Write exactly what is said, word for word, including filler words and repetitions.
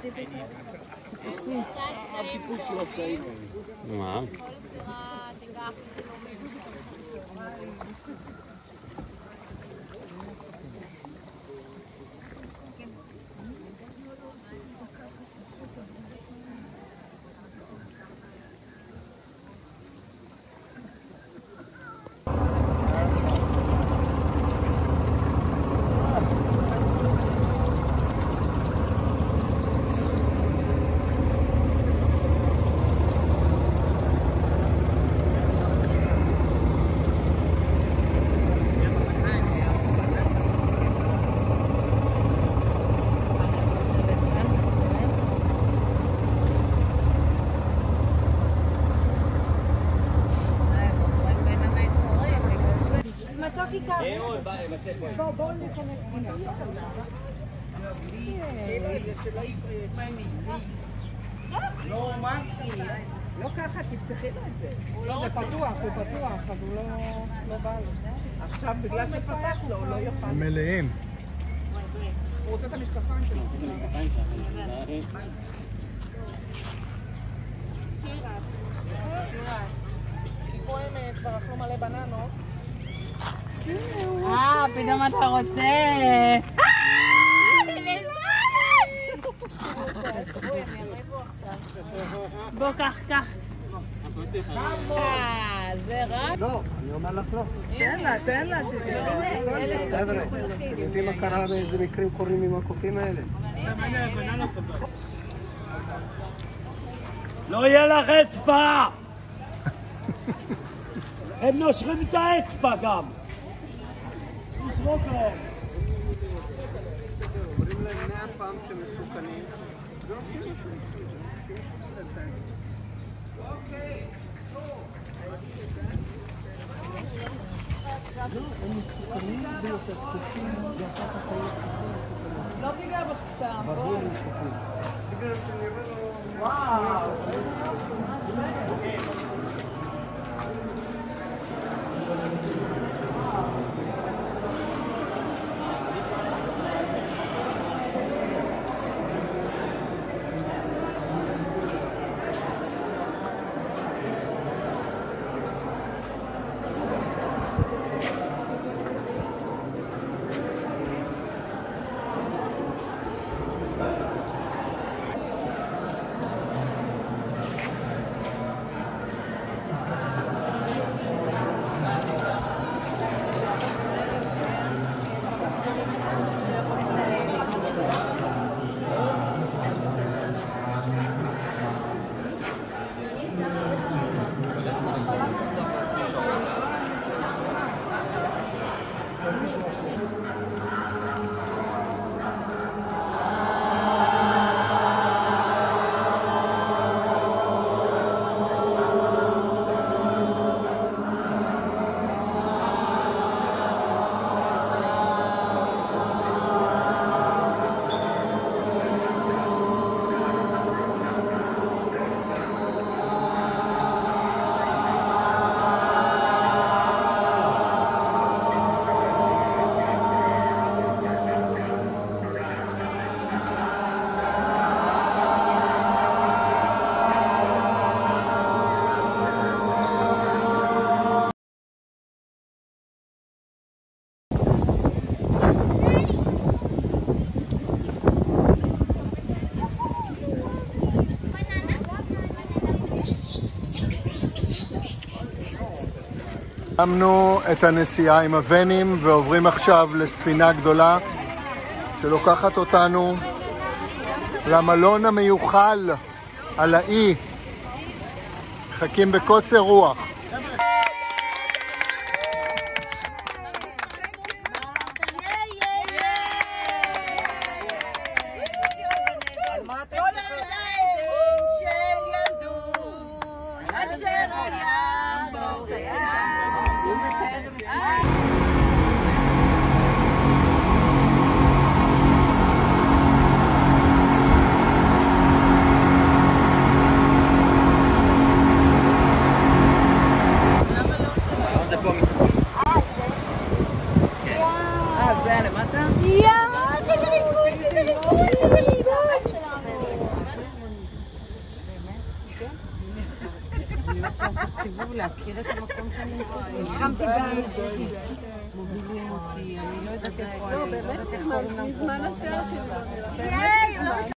טיפוסים. הטיפוס של הסלעים. מה? בואו, בואו ניכנס פנימה. לא, מה? לא ככה, תפתחי לו את זה. זה פתוח, הוא פתוח, אז הוא לא בא לו. עכשיו, בגלל שפתח לו, הוא לא יוכל. מלאים. הוא רוצה את המשקפיים שלו. תירס. תירס. פה הם כבר אכלו מלא בננות. אה, פתאום אתה רוצה. בוא, קח, קח. אה, זה רק? לא, אני אומר לך לא. תן לה, תן לה. חבר'ה, אתם יודעים מה קרה ואיזה מקרים קורים עם הקופים האלה? לא יהיה לך אצבע! הם נושכים את האצבע גם! תזרוק להם! אומרים להם מאה פעם שמסוכנים. לא עושים משהו. אוקיי. הם מסוכנים ביותר תקופים ואחר כך היו תקופים. לא תיגע בך סתם. ברור מסוכנים. בגלל שנראה לו... וואו. סיימנו את הנסיעה עם הוונים ועוברים עכשיו לספינה גדולה שלוקחת אותנו למלון המיוחל על האי. מחכים בקוצר רוח. להכיר את המקום שאני נמצאת. נלחמתי באנשים. מובילים אותי, אני לא יודעת איפה... לא, באמת, מזמן השיער שלי לא נראה.